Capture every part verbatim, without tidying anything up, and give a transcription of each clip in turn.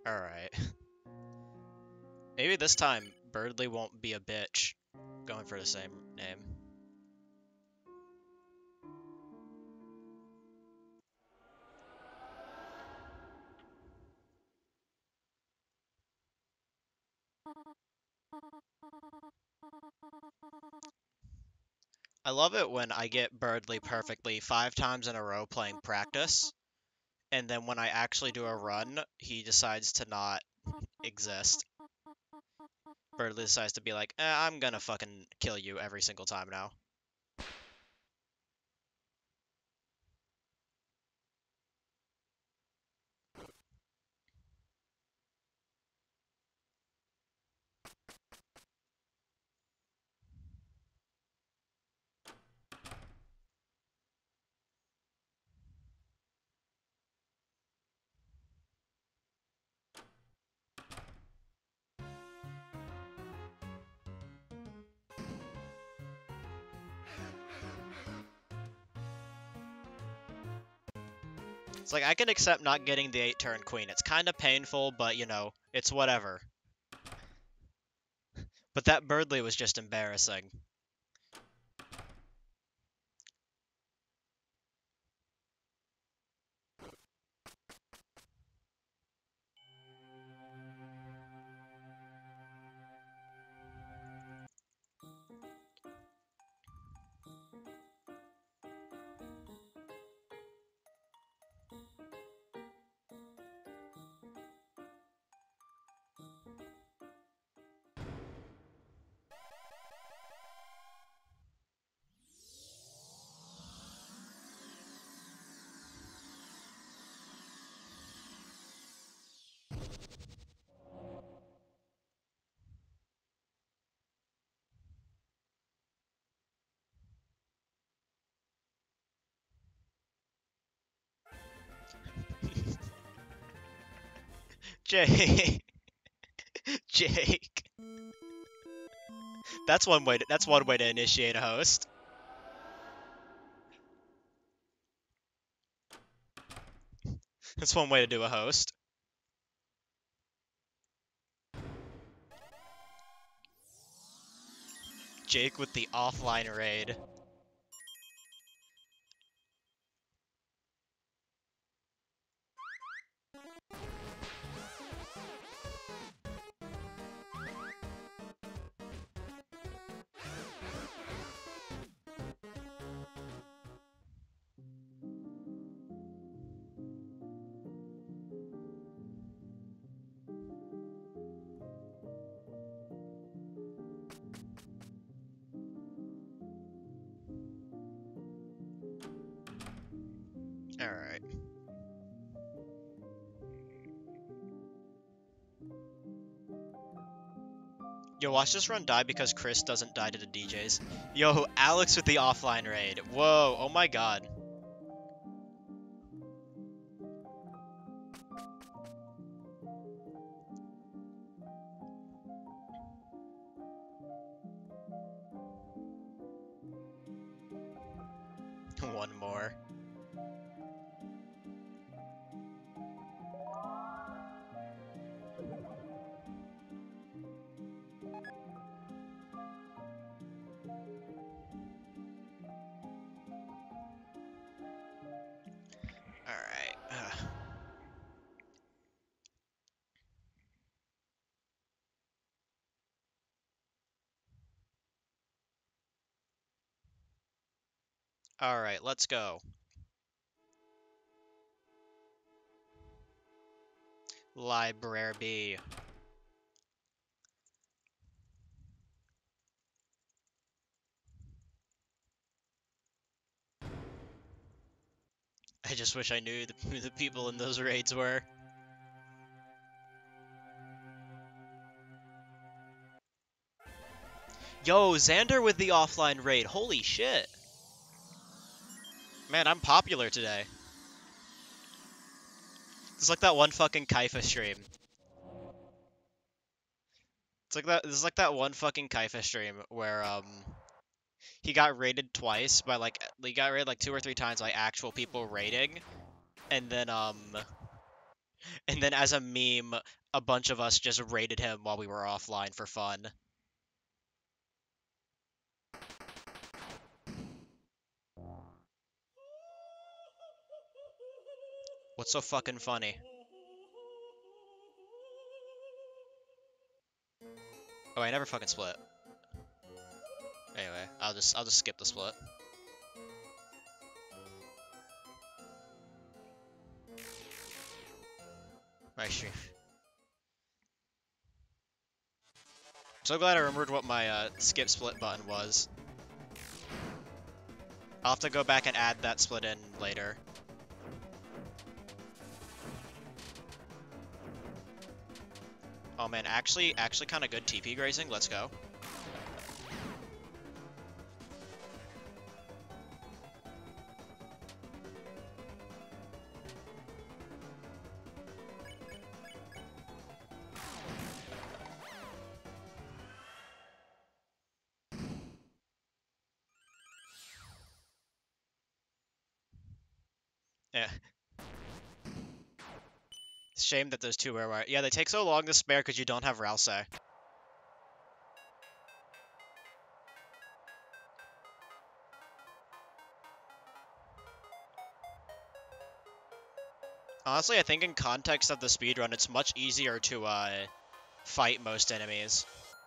Alright. Maybe this time Berdly won't be a bitch going for the same name. I love it when I get Berdly perfectly five times in a row playing practice, and then when I actually do a run, he decides to not exist. Berdly decides to be like, eh, I'm gonna fucking kill you every single time now. It's like, I can accept not getting the eight turn queen. It's kind of painful, but, you know, it's whatever. But that Berdly was just embarrassing. Jake. Jake. That's one way to, that's one way to initiate a host. That's one way to do a host. Jake with the offline raid. Alright. Yo, watch this run die because Chris doesn't die to the D Js. Yo, Alex with the offline raid. Whoa, oh my god. One more. Alright. Uh. Alright, let's go. Library. I just wish I knew the, who the people in those raids were. Yo, Xander with the offline raid. Holy shit. Man, I'm popular today. It's like that one fucking Kaifa stream. It's like that. This is like that one fucking Kaifa stream where um he got raided twice by like he got raided like two or three times by actual people raiding, and then um And then as a meme, a bunch of us just raided him while we were offline for fun. What's so fucking funny? Oh, I never fucking split. Anyway, I'll just I'll just skip the split. My stream. So glad I remembered what my uh, skip split button was. I'll have to go back and add that split in later. Oh man, actually, actually kind of good T P grazing. Let's go. Yeah. It's a shame that those two are... Yeah, they take so long to spare because you don't have Rouse. Honestly, I think in context of the speedrun, it's much easier to uh, fight most enemies.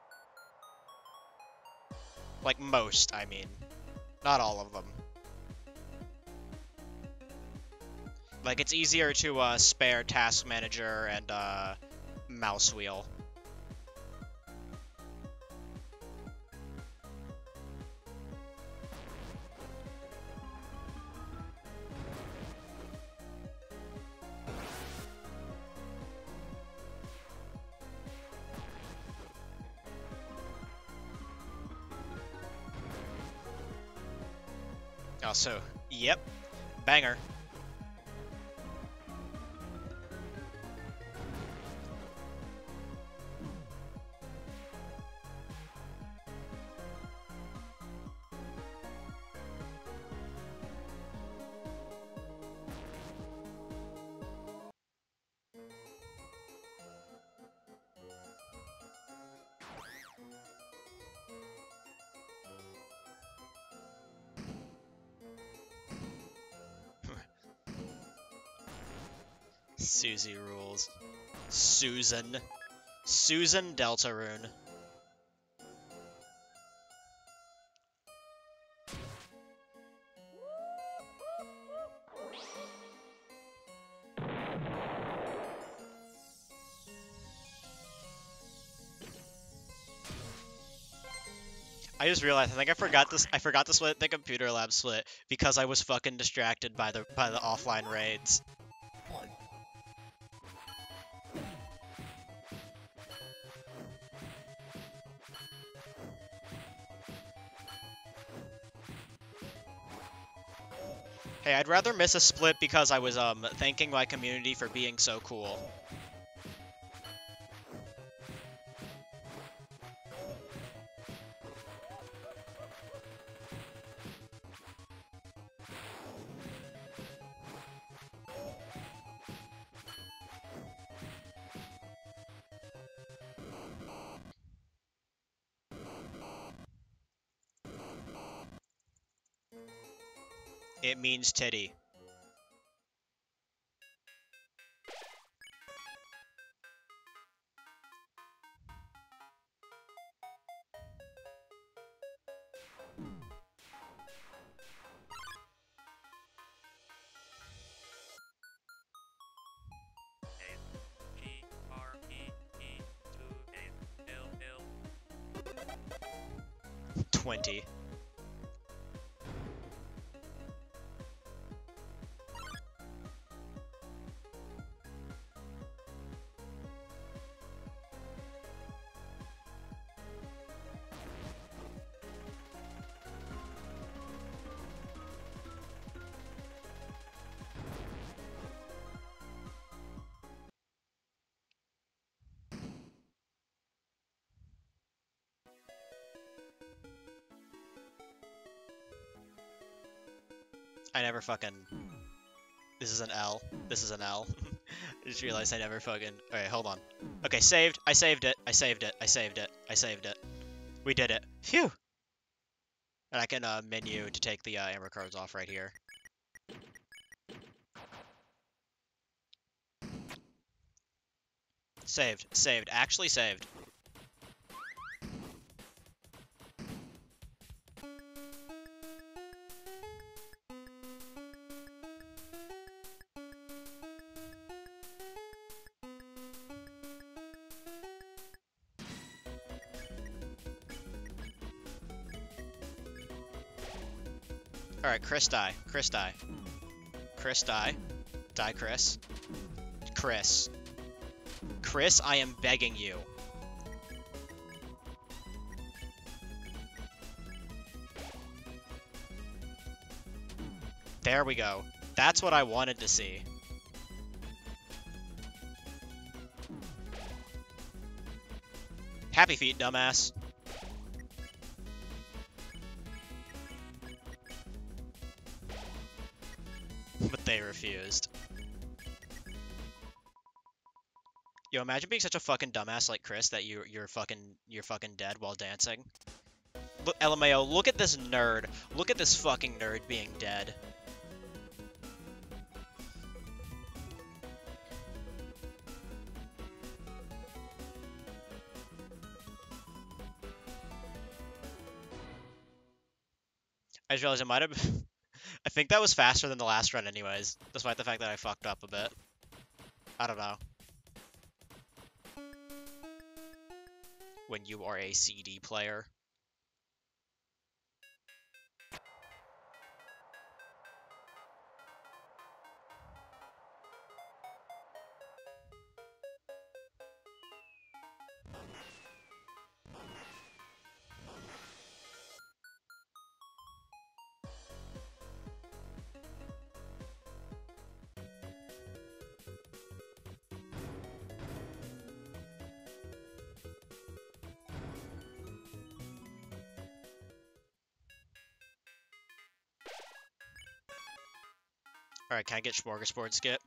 Like, most, I mean. Not all of them. Like, it's easier to uh, spare Task Manager and uh, Mouse Wheel. Also, yep, banger. Susie rules. Susan. Susan Deltarune. I just realized I think I forgot this I forgot to split the computer lab split because I was fucking distracted by the by the offline raids. Hey, I'd rather miss a split because I was um thanking my community for being so cool. It means titty. Twenty. I never fucking... This is an L. This is an L. I just realized I never fucking... Alright, hold on. Okay, saved. I saved it. I saved it. I saved it. I saved it. We did it. Phew! And I can uh, menu to take the uh, amber cards off right here. Saved. Saved. Actually saved. Alright, Chris die. Chris die. Chris die. Die, Chris. Chris. Chris, I am begging you. There we go. That's what I wanted to see. Happy feet, dumbass. But they refused. Yo, imagine being such a fucking dumbass like Chris that you you're fucking you're fucking dead while dancing. Look, L M A O, look at this nerd. Look at this fucking nerd being dead. I just realized I might have... I think that was faster than the last run anyways, despite the fact that I fucked up a bit. I don't know. When you are a C D player. Alright, can I get smorgasbord skip?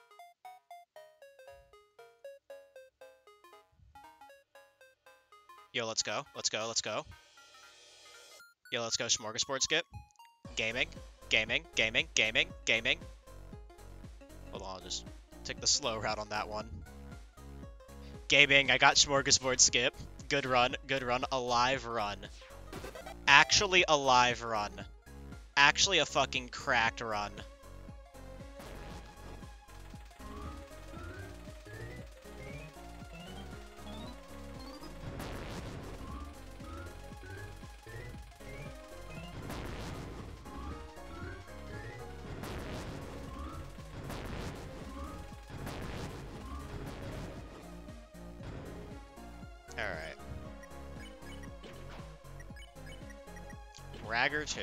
Yo, let's go. Let's go. Let's go. Yo, let's go. Smorgasbord skip. Gaming. Gaming. Gaming. Gaming. Gaming. Hold on, I'll just take the slow route on that one. Gaming. I got smorgasbord skip. Good run. Good run. Alive run. Actually alive run. Actually a fucking cracked run. Alright. Ragger two.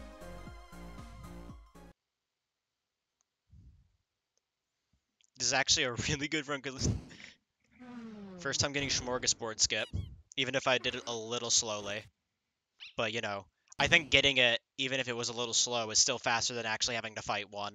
This is actually a really good run. First time getting smorgasbord skip. Even if I did it a little slowly. But, you know, I think getting it, even if it was a little slow, is still faster than actually having to fight one.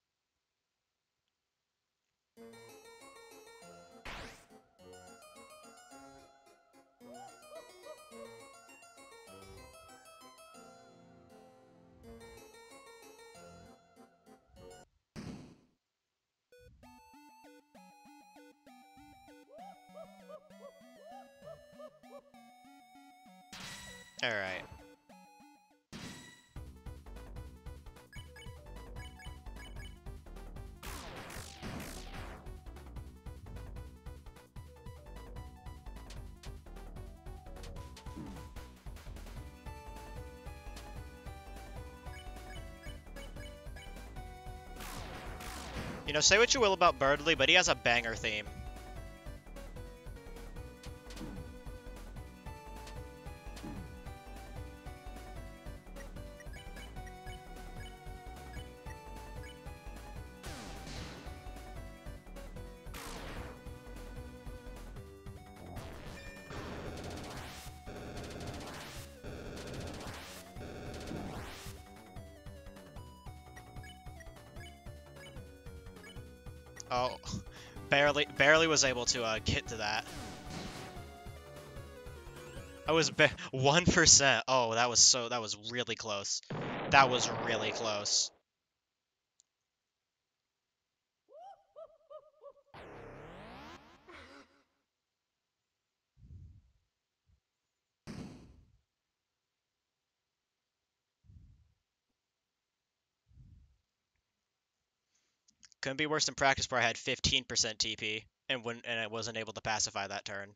Alright. You know, say what you will about Berdly, but he has a banger theme. Oh, barely, barely was able to uh, get to that. I was one percent. Oh, that was so. That was really close. That was really close. Couldn't be worse than practice where I had fifteen percent T P and when and I wasn't able to pacify that turn.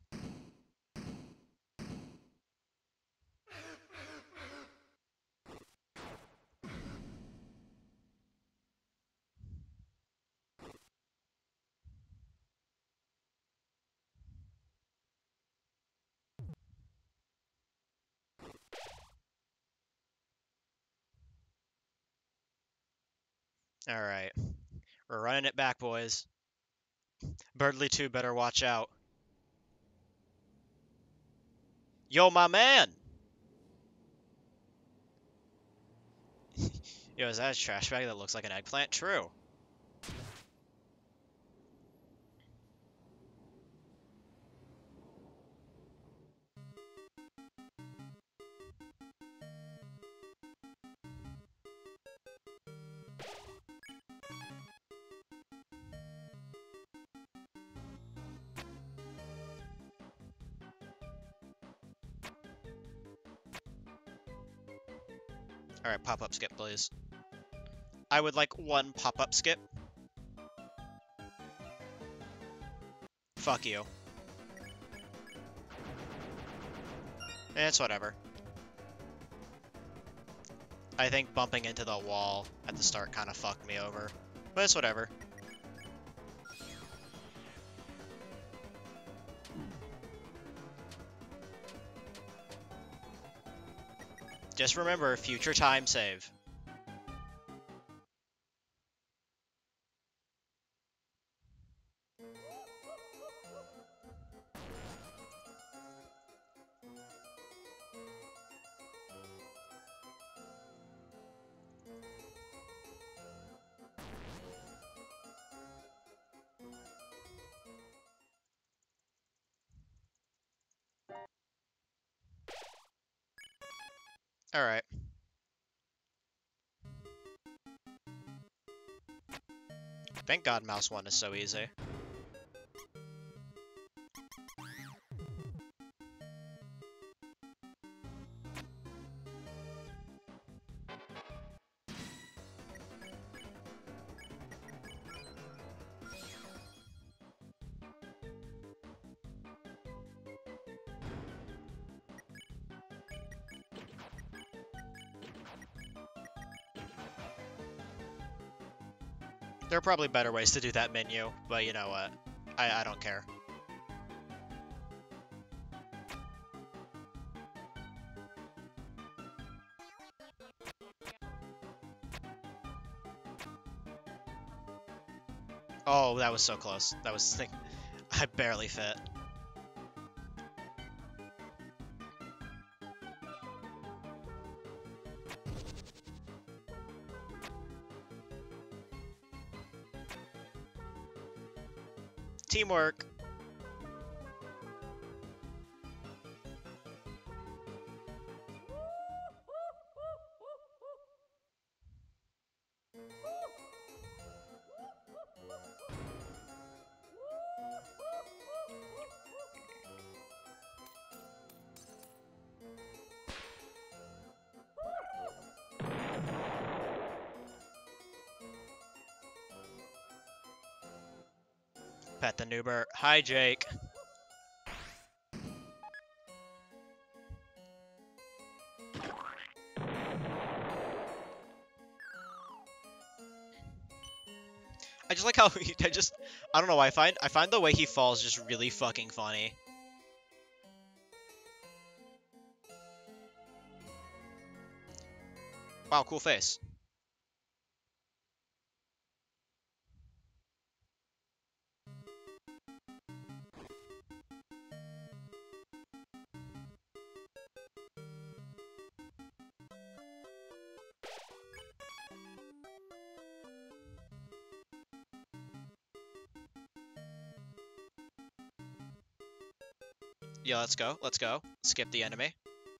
All right, we're running it back, boys. Berdly two better watch out. Yo, my man! Yo, is that a trash bag that looks like an eggplant? True. All right, pop-up skip, please. I would like one pop-up skip. Fuck you. It's whatever. I think bumping into the wall at the start kind of fucked me over. But it's whatever. Just remember, future time save. Alright. Thank God mouse one is so easy. There are probably better ways to do that menu, but you know what? I, I don't care. Oh, that was so close. That was thick. I barely fit. Teamwork. Pet the Noober. Hi, Jake. I just like how he, I just I don't know. I find I find the way he falls just really fucking funny. Wow, cool face. Yeah, let's go. Let's go. Skip the enemy.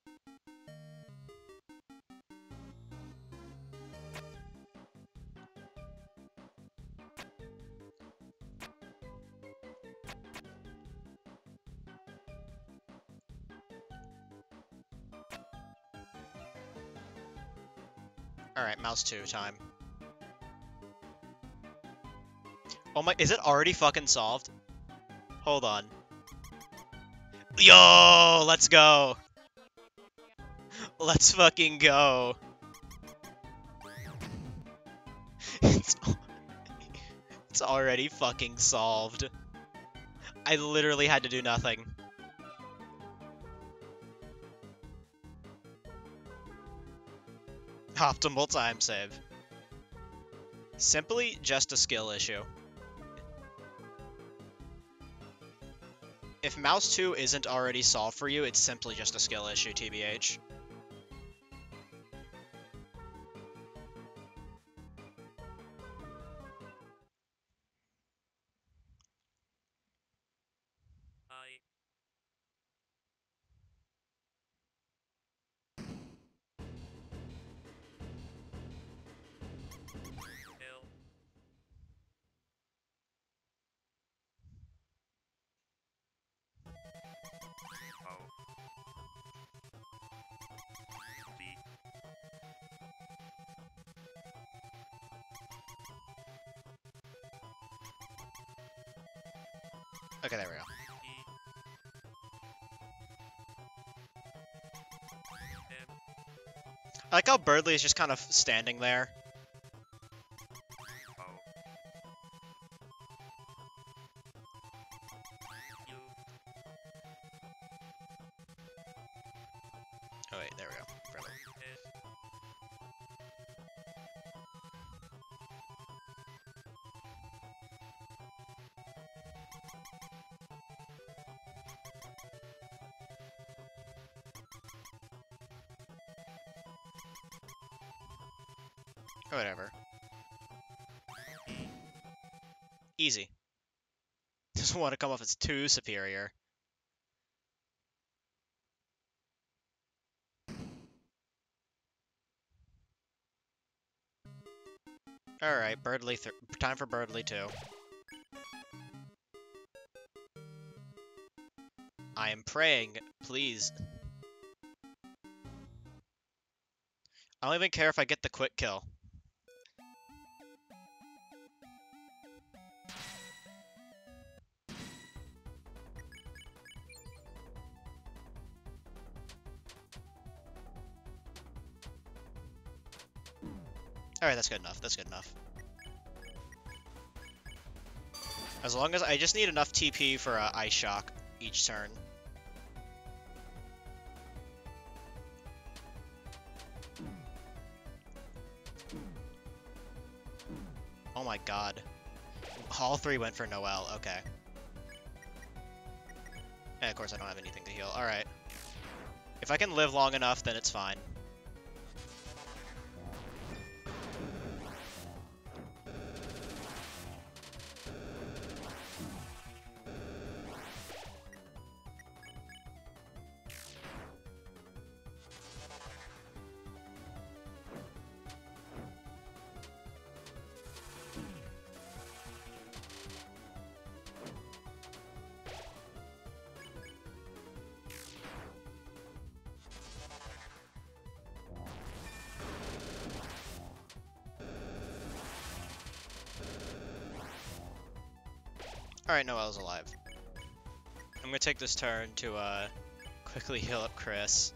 Alright, mouse two time. Oh my, is it already fucking solved? Hold on. Yo, let's go. Let's fucking go. it's, it's already fucking solved. I literally had to do nothing. Optimal time save. Simply just a skill issue. If mouse two isn't already solved for you, it's simply just a skill issue, T B H. Okay, there we go. I like how Berdly is just kind of standing there. Oh wait, there we go. Berdly. Whatever. Easy. Doesn't want to come off as too superior. Alright, Berdly th time for Berdly too. I am praying, please. I don't even care if I get the quick kill. Alright, that's good enough. That's good enough. As long as I just need enough T P for uh, Ice Shock each turn. Oh my god. All three went for Noelle. Okay. And of course I don't have anything to heal. Alright. If I can live long enough, then it's fine. Alright, Noelle's alive. I'm gonna take this turn to uh, quickly heal up Chris.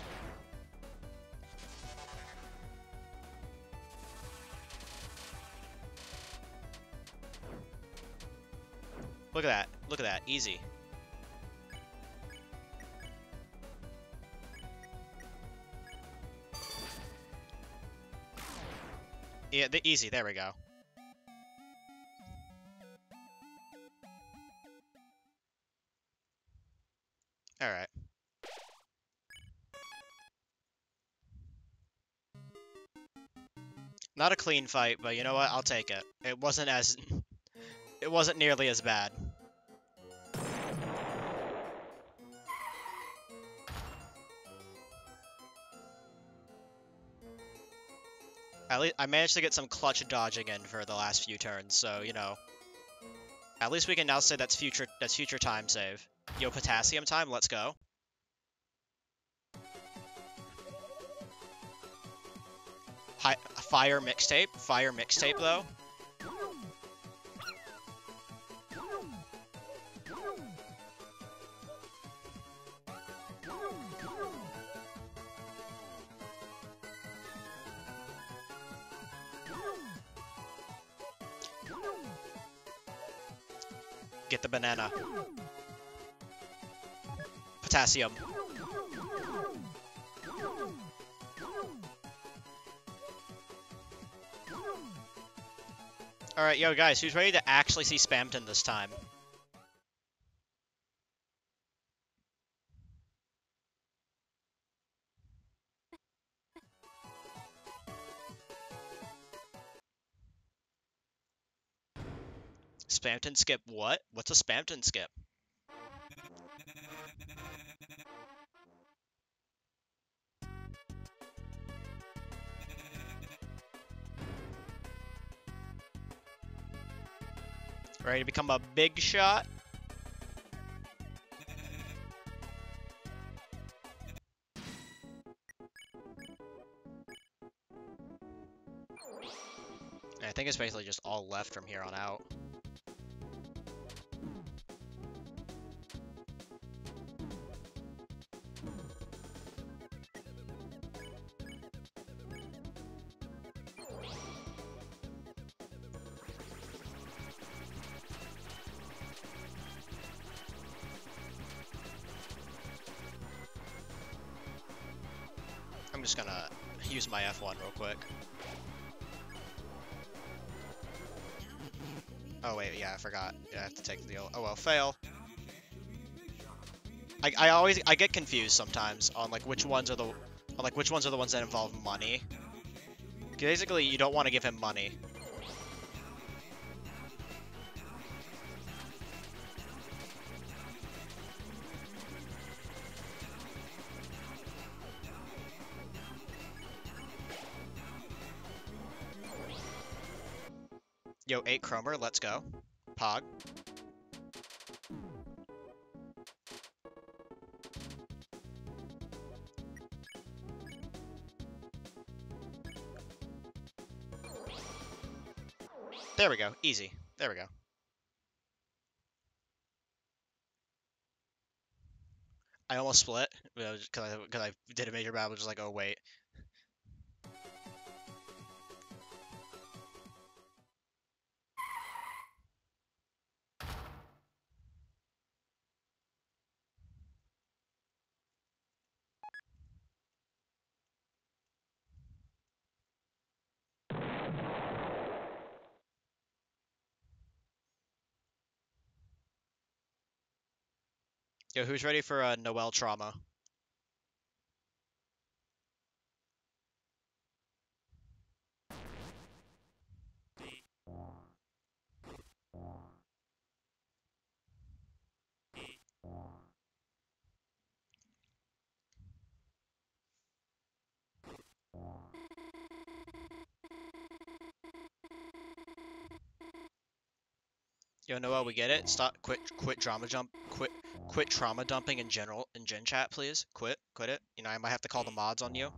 Look at that. Look at that. Easy. Yeah, the easy. There we go. Alright. Not a clean fight, but you know what? I'll take it. It wasn't as... It wasn't nearly as bad. At least I managed to get some clutch dodging in for the last few turns, so you know. At least we can now say that's future that's future time save. Yo, potassium time, let's go. Hi fire mixtape, fire mixtape though. Get the banana. Potassium. Alright, yo guys, who's ready to actually see Spamton this time? Spamton skip what? What's a Spamton skip? Ready to become a big shot? I think it's basically just all left from here on out. I'm just gonna use my F one real quick. Oh wait, yeah, I forgot. Yeah, I have to take the, oh well, fail. I, I always, I get confused sometimes on like which ones are the, on, like which ones are the ones that involve money. Basically, you don't want to give him money. Yo, eight Chromer, let's go. Pog. There we go, easy. There we go. I almost split, because I, cause I did a major battle, just like, oh wait. Yo, who's ready for a Noel trauma? Yo, Noel, we get it. Stop. Quit. Quit drama jump. Quit. Quit trauma dumping in general in Gen Chat, please. Quit. Quit it. You know, I might have to call the mods on you.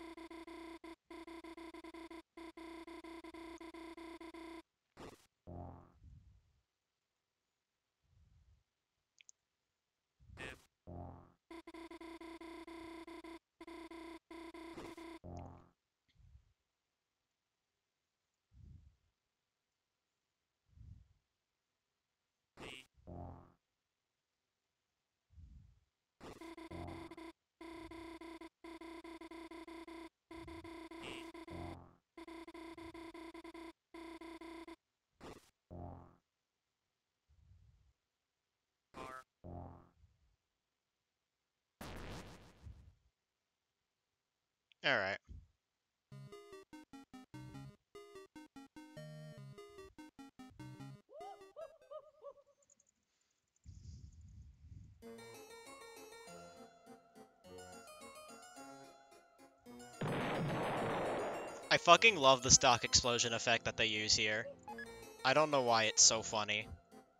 All right. I fucking love the stock explosion effect that they use here. I don't know why it's so funny.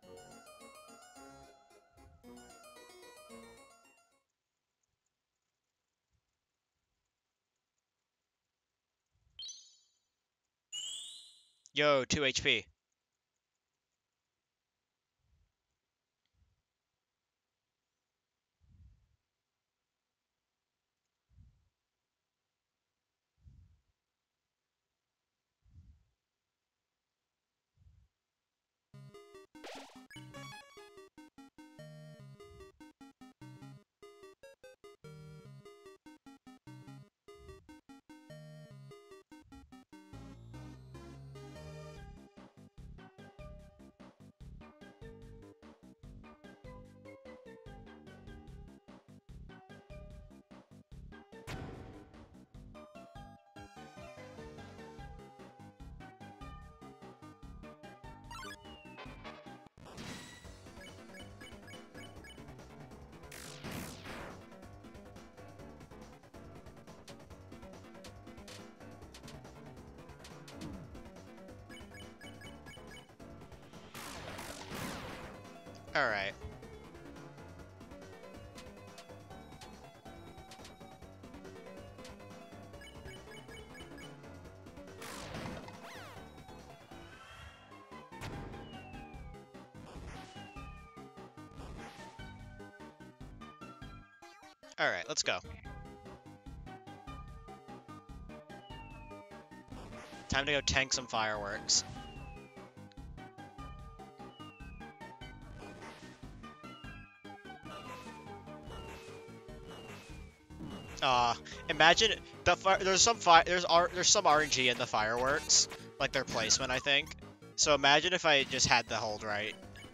Yo, two H P. Alright. Alright, let's go. Time to go tank some fireworks. Uh, imagine the fire. There's some fire. There's R. There's some R N G in the fireworks, like their placement, I think. So imagine if I just had the hold right.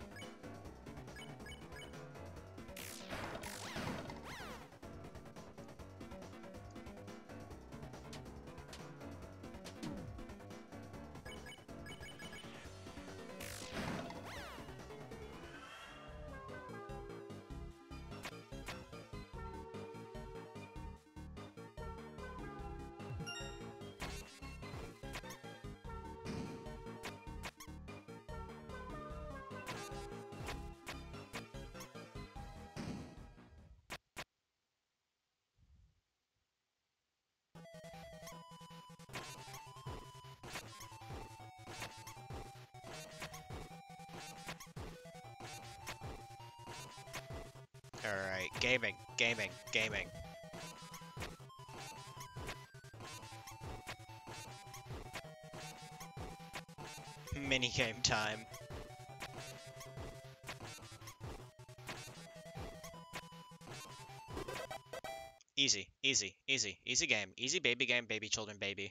Alright, gaming, gaming, gaming. Minigame time. Easy, easy, easy, easy game. Easy baby game, baby children, baby.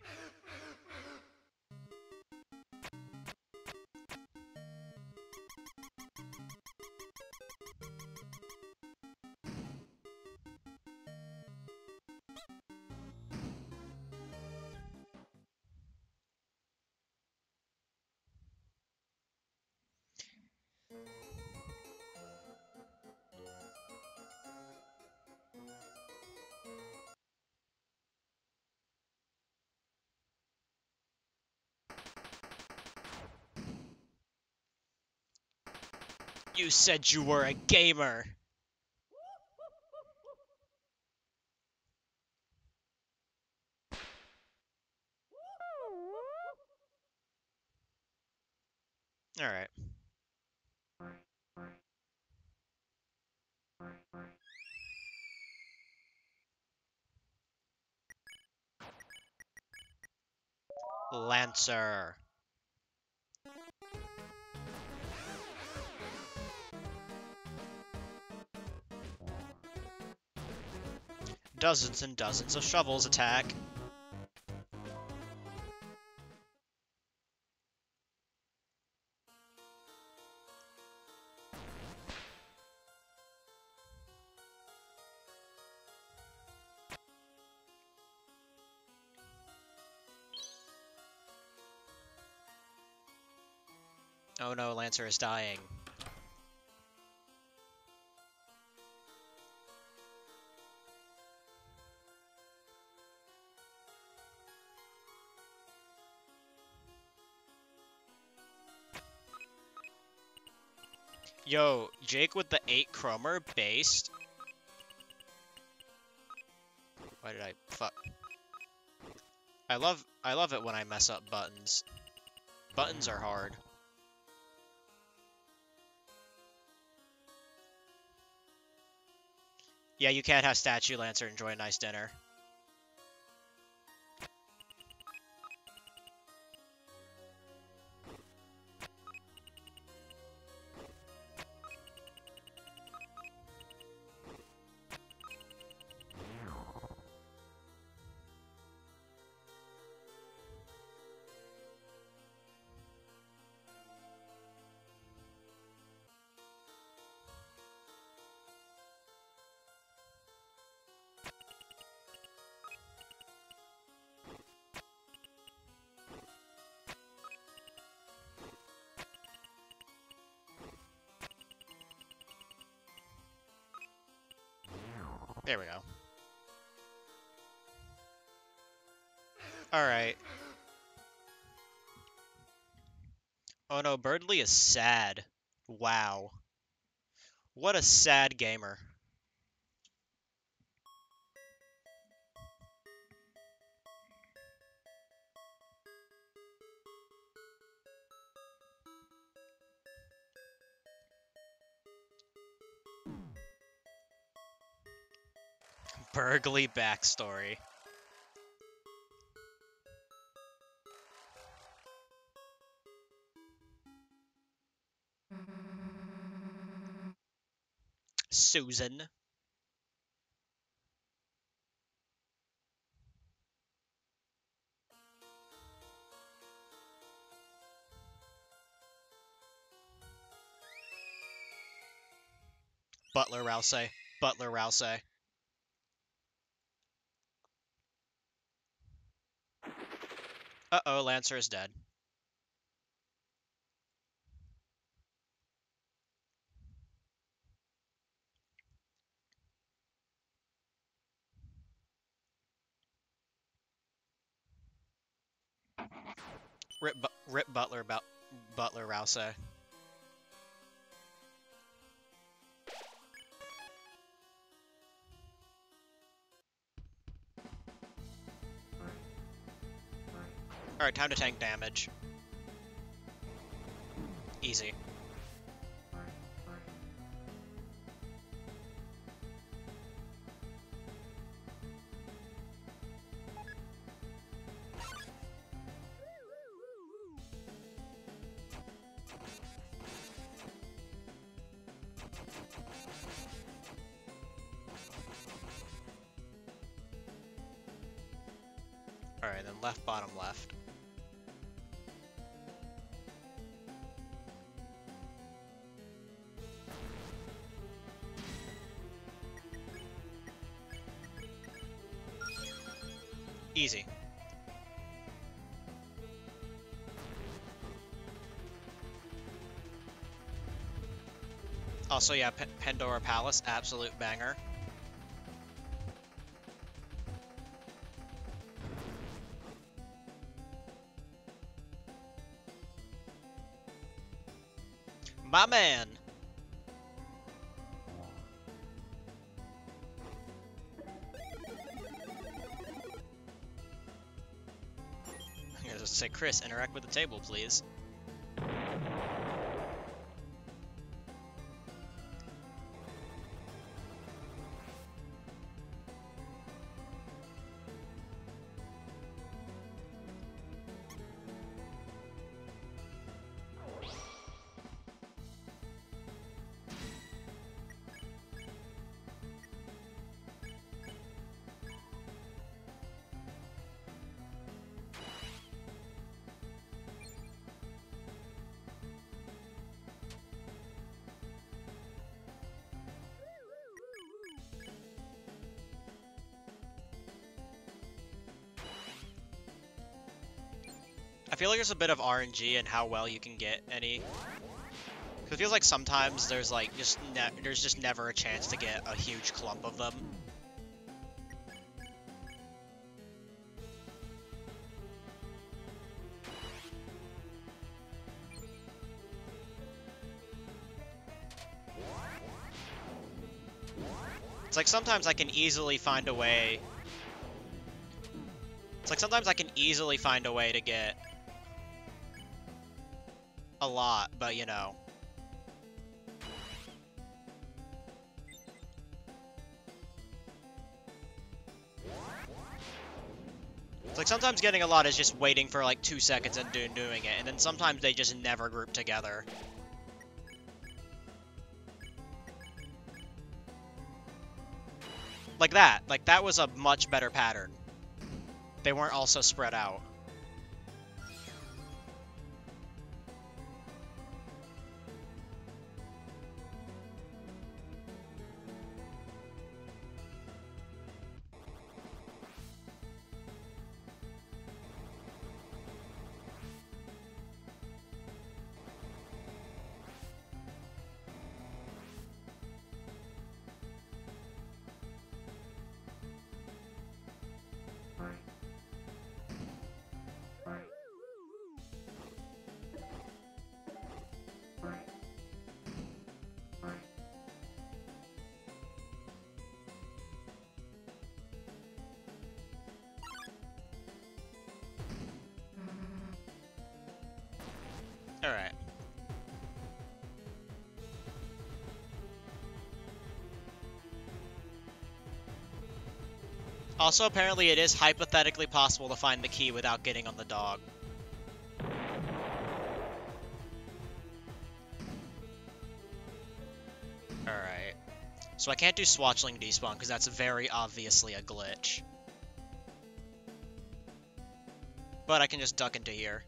You said you were a gamer. Alright. Lancer. Dozens and dozens of shovels attack. Oh no, Lancer is dying. Yo, Jake with the eight chromer based. Why did I fuck? I love I love it when I mess up buttons. Buttons are hard. Yeah, you can't have Statue Lancer enjoy a nice dinner. There we go. Alright. Oh no, Berdly is sad. Wow. What a sad gamer. Berdly backstory. Susan. Butler Rousey. Butler Rousey. Uh-oh, Lancer is dead. Rip, bu Rip Butler about Butler Rousey. Alright, time to tank damage. Easy. Alright, then left, bottom, left. Easy. Also, yeah, P Pandora Palace, absolute banger. My man! I'm gonna just say, Chris, interact with the table, please. I feel like there's a bit of R N G in how well you can get any. Because it feels like sometimes there's like just ne there's just never a chance to get a huge clump of them. It's like sometimes I can easily find a way... It's like sometimes I can easily find a way to get a lot, but you know. It's like sometimes getting a lot is just waiting for like two seconds and do doing it, and then sometimes they just never group together. Like that. Like, that was a much better pattern. They weren't also spread out. Alright. Also, apparently it is hypothetically possible to find the key without getting on the dog. Alright. So I can't do Swatchling Despawn, because that's very obviously a glitch. But I can just duck into here.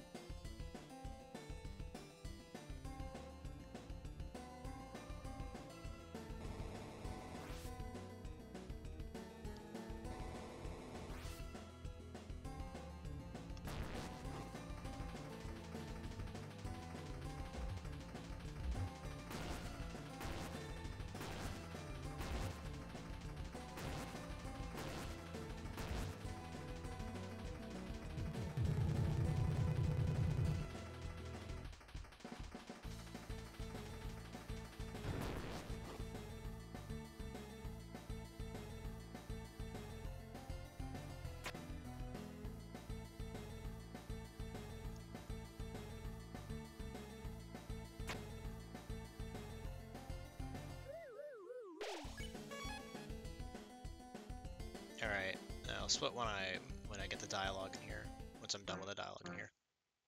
Alright, I'll split when I when I get the dialogue in here. Once I'm done with the dialogue in here.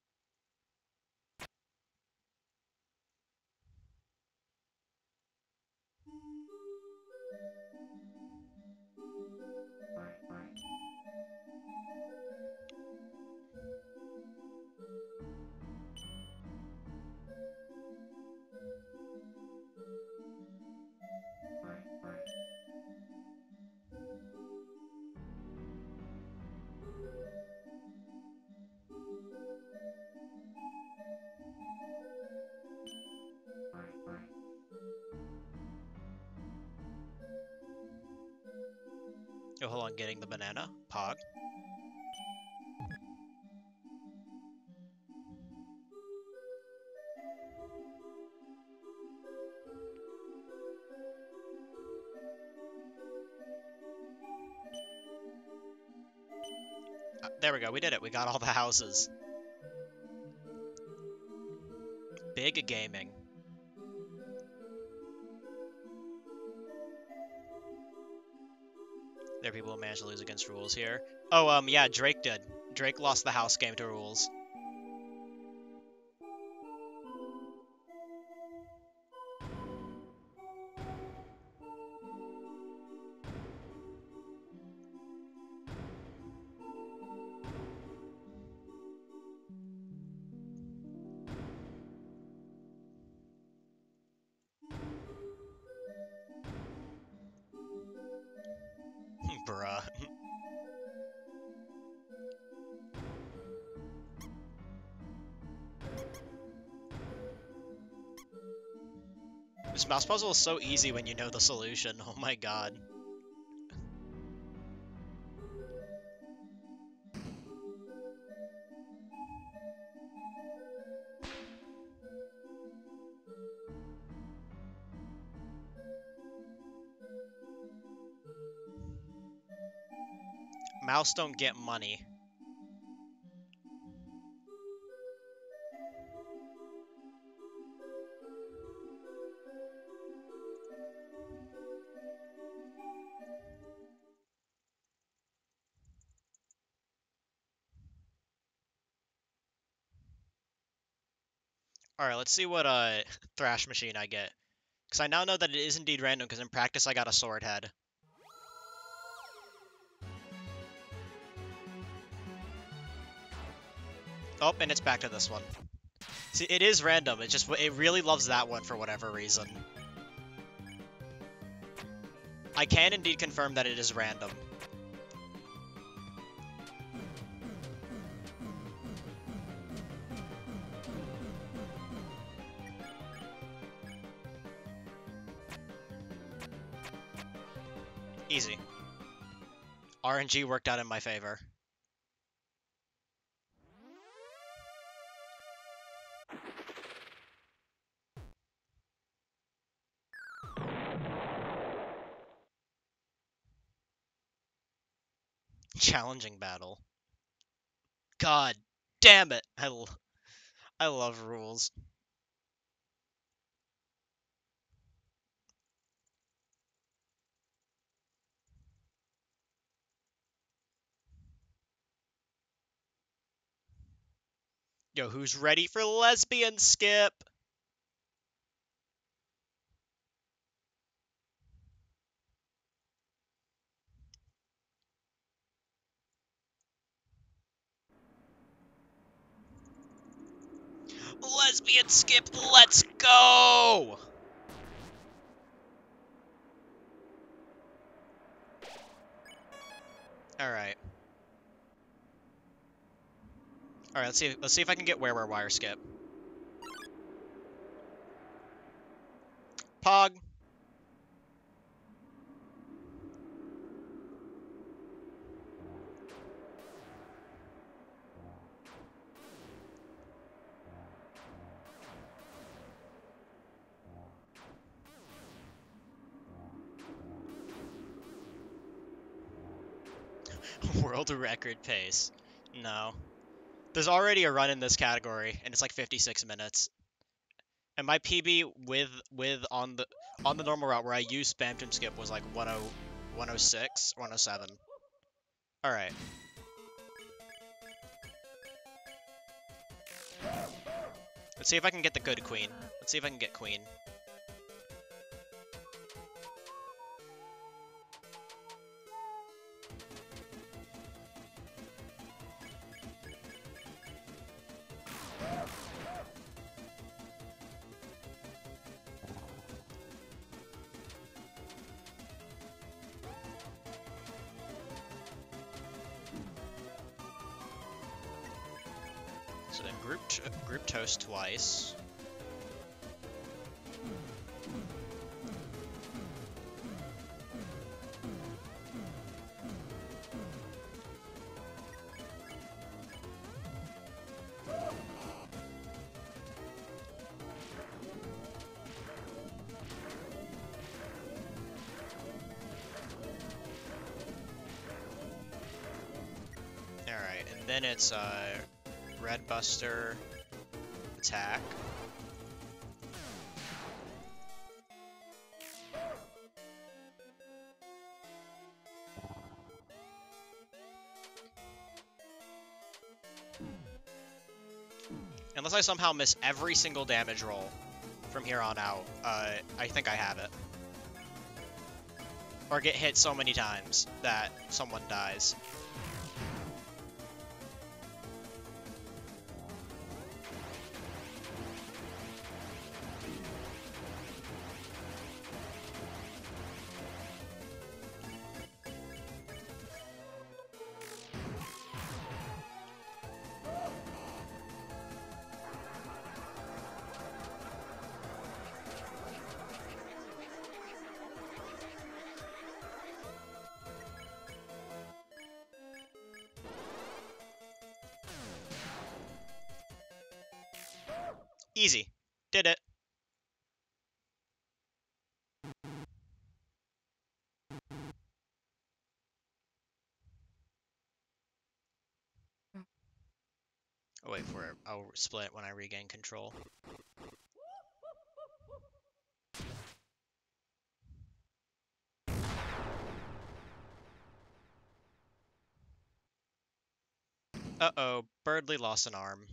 Oh, hold on, getting the banana. Pog. Uh, there we go, we did it. We got all the houses. Big gaming. There are people who managed to lose against rules here. Oh, um, yeah, Drake did. Drake lost the house game to rules. Bruh. This mouse puzzle is so easy when you know the solution. Oh my god. Mouse don't get money. Alright, let's see what uh Thrash Machine I get. Because I now know that it is indeed random, because in practice I got a sword head. Oh, and it's back to this one. See, it is random, it just, it really loves that one for whatever reason. I can indeed confirm that it is random. Easy. R N G worked out in my favor. Challenging battle. God damn it! I, l I love rules. Yo, who's ready for lesbian skip? Lesbian skip, let's go! Alright. Alright, let's see let's see if I can get where we're wire skip. Pog. World record pace. No. There's already a run in this category, and it's like fifty-six minutes. And my P B with with on the on the normal route where I use spam and skip was like one oh, one oh six, one oh seven. Alright. Let's see if I can get the good queen. Let's see if I can get queen. So then group t group toast twice. Alright, and then it's uh Red Buster attack. Unless I somehow miss every single damage roll from here on out, uh, I think I have it. Or get hit so many times that someone dies. Easy. Did it. Oh, wait for it. I'll split when I regain control. Uh-oh, Berdly lost an arm.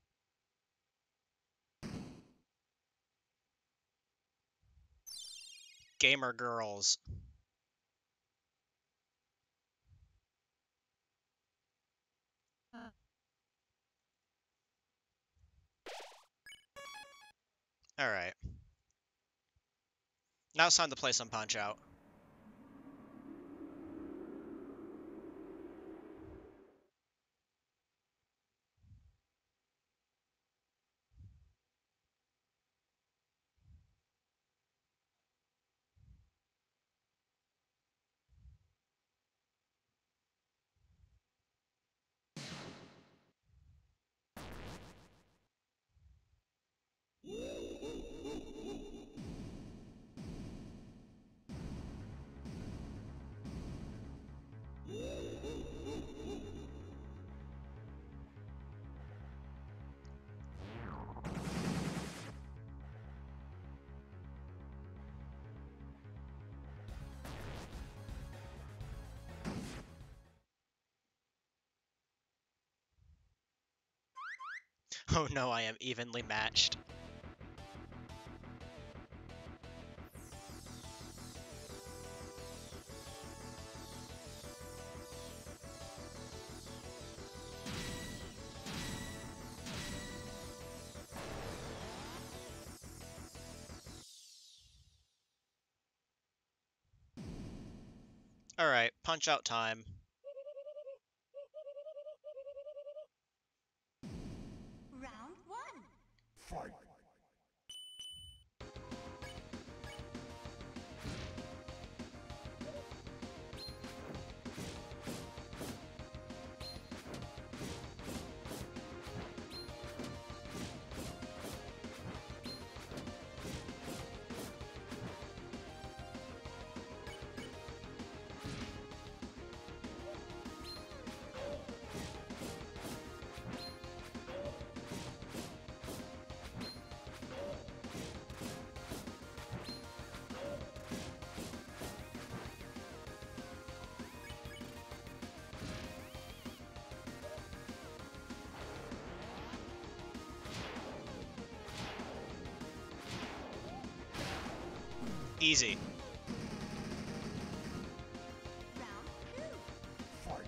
Gamer girls. Alright. Now it's time to play some Punch-Out. Oh no, I am evenly matched. Alright, Punch-Out time. Round one. Fight! Easy. Round two. Fight!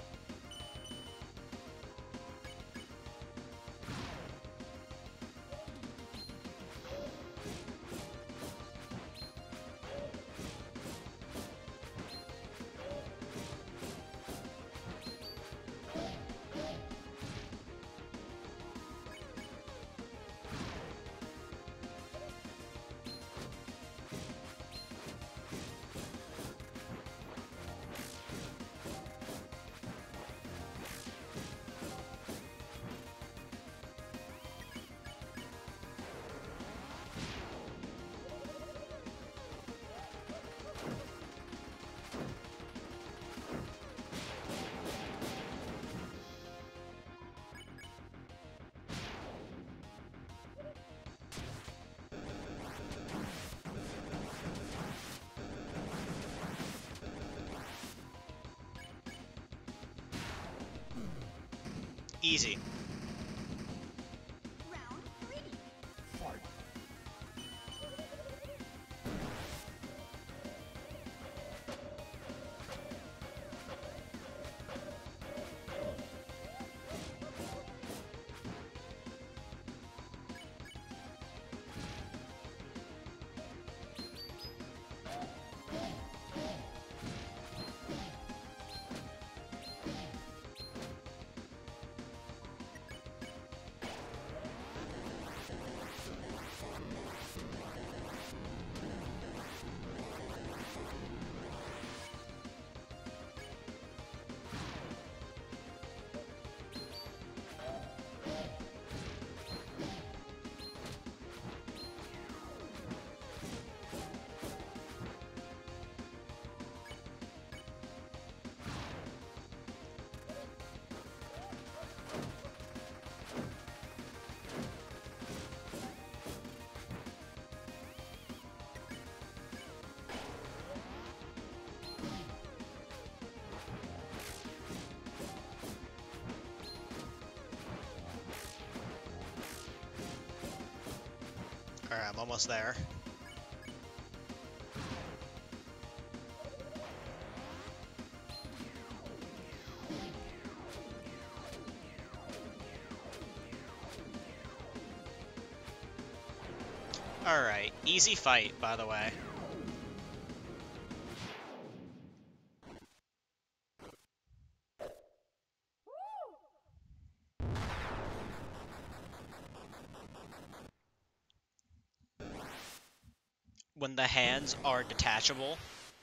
Easy. Round three. Fight! Alright, I'm almost there. Alright, easy fight, by the way. When the hands are detachable.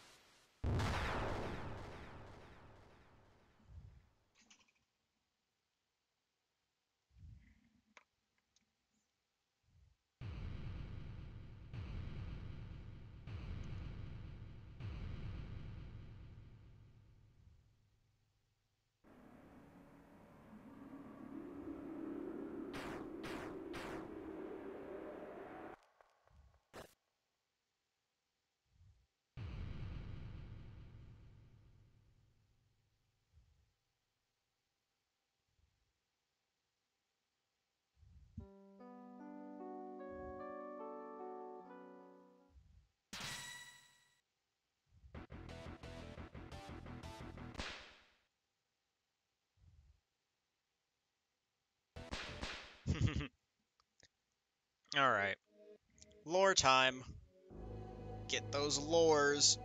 Alright. Lore time. Get those lores.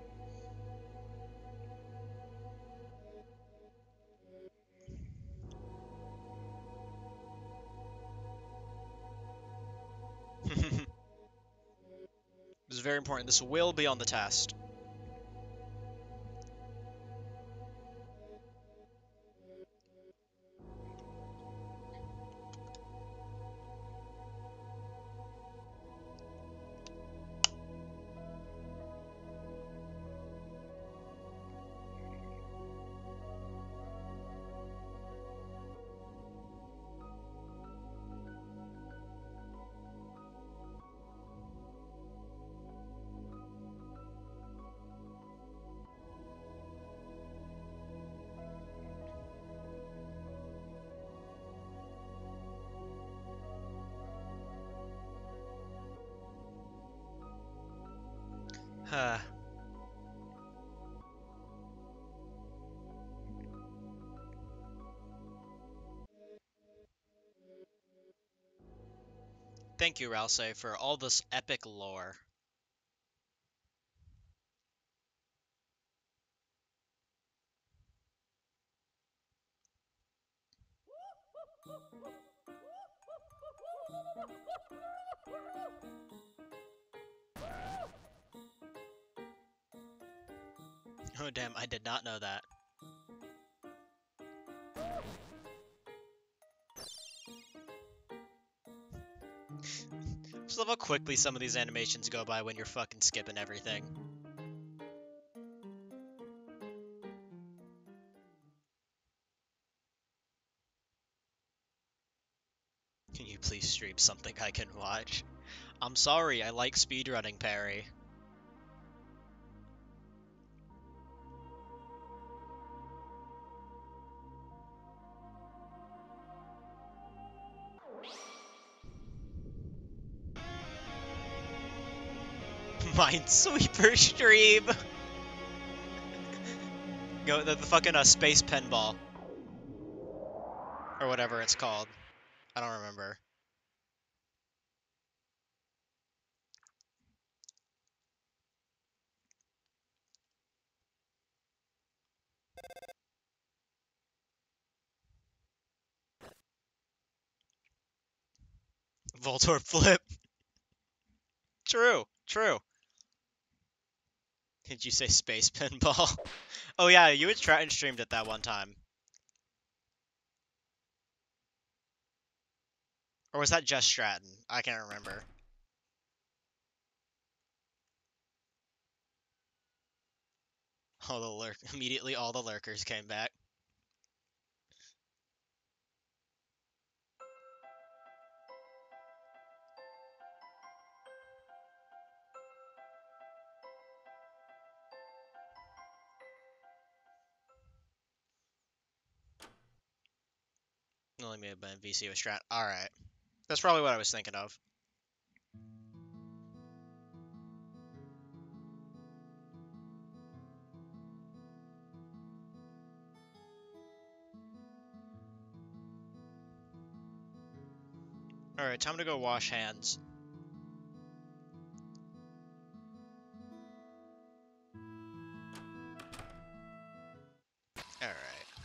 This is very important. This will be on the test. Huh. Thank you, Ralsei, for all this epic lore. Oh damn, I did not know that. Just love how quickly some of these animations go by when you're fucking skipping everything. Can you please stream something I can watch? I'm sorry, I like speedrunning, Perry. Minesweeper stream! Go the, the fucking uh, space pinball. Or whatever it's called. I don't remember. Voltorb flip. True, true. Did you say space pinball? Oh yeah, you had Stratton streamed it that one time. Or was that just Stratton? I can't remember. All the lurk immediately all the lurkers came back. Only made by V C with Strat. Alright. That's probably what I was thinking of. Alright, time to go wash hands. Alright.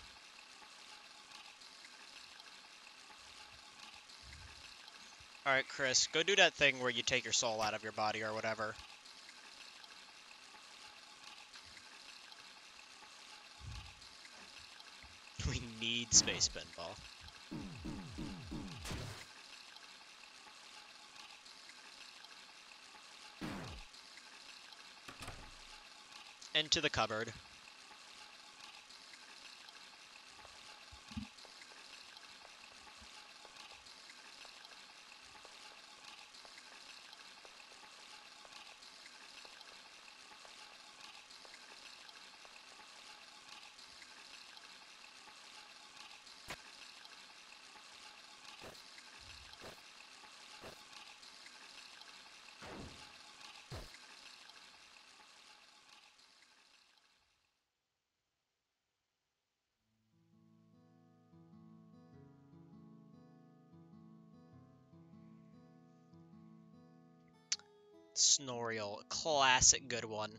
Alright, Chris, go do that thing where you take your soul out of your body or whatever. We need space pinball. Into the cupboard. Snoriel, classic good one.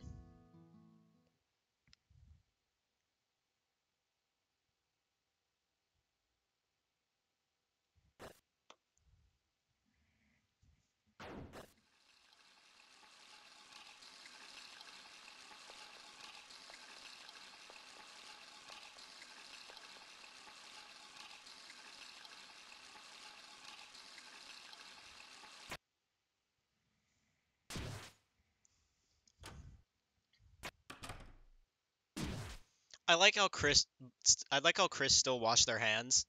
I like how Chris I like how Chris still washed their hands.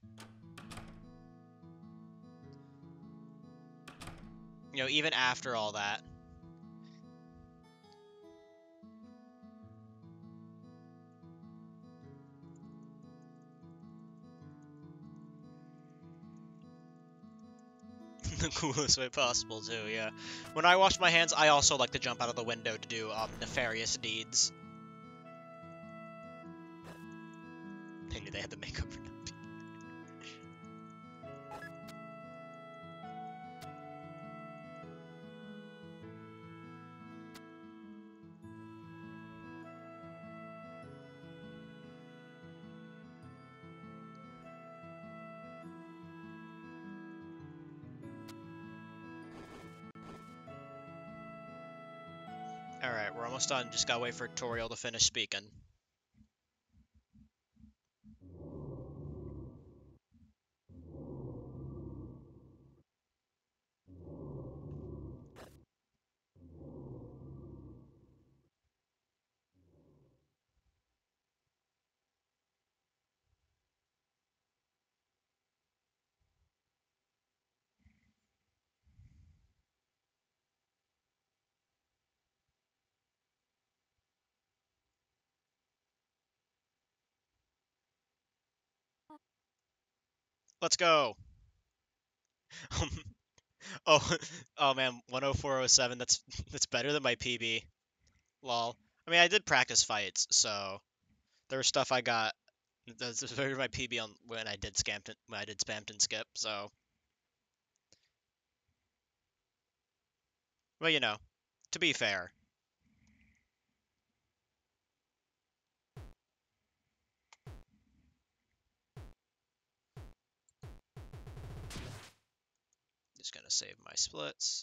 You know, even after all that. The coolest way possible, too, yeah. When I wash my hands, I also like to jump out of the window to do um, nefarious deeds. They knew they had the makeup for nothing. Alright, we're almost done. Just gotta wait for Toriel to finish speaking. Let's go! oh, oh man, one oh four oh seven, that's that's better than my P B. Lol. I mean, I did practice fights, so there was stuff I got. That's better than my P B on when I did Scampton, when I did Spamton Skip, so. Well, you know, to be fair. Just gonna save my splits.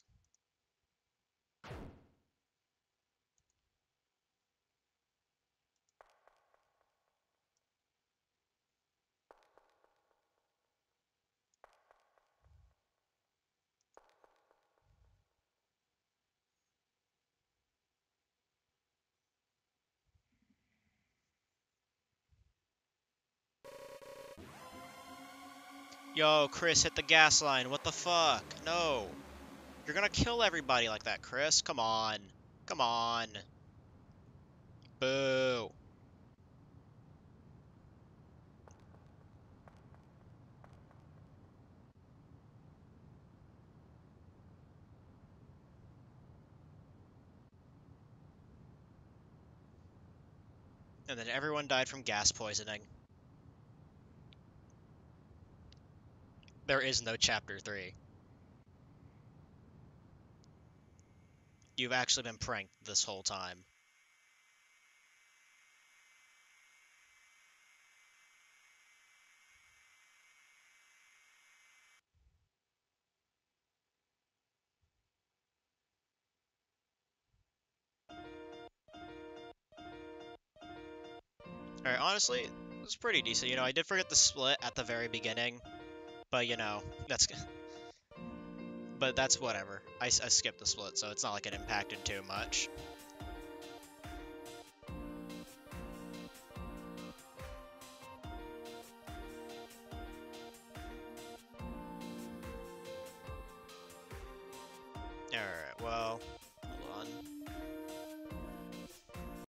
Yo, Chris hit the gas line. What the fuck? No. You're gonna kill everybody like that, Chris. Come on. Come on. Boo. And then everyone died from gas poisoning. There is no chapter three. You've actually been pranked this whole time. Alright, honestly, it was pretty decent. You know, I did forget the split at the very beginning, but you know, that's but that's whatever. I, I skipped the split, so it's not like it impacted too much. Alright, well,